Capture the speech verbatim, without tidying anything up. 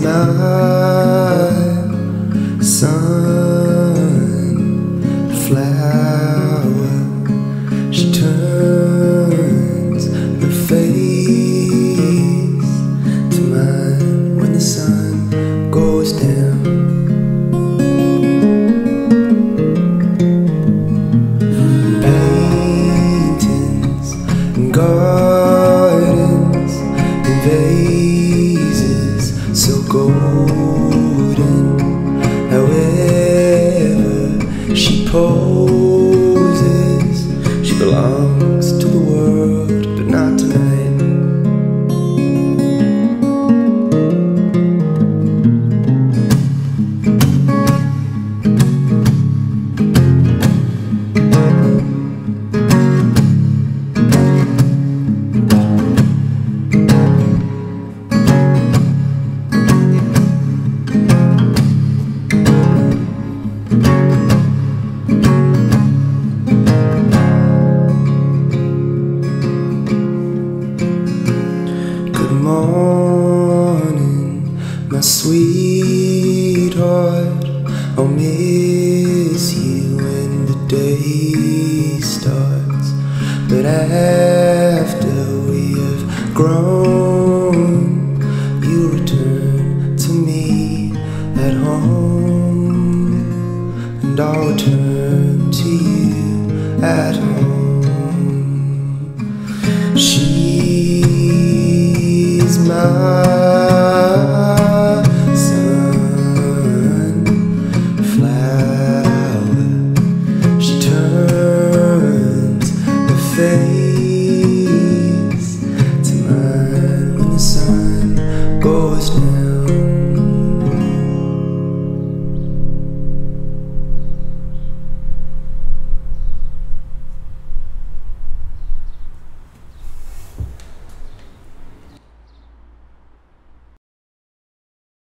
my sunflower. She turns her face to mine when the sun goes down. Paintings and gardens and vases so golden. However she poses, she belongs to the world, but not tonight. Good morning, my sweetheart. I'll miss you when the day starts, but after we have grown, you return to me at home, and I'll return to you at home. She's my sunflower. She turns her face to mine when the sun goes down.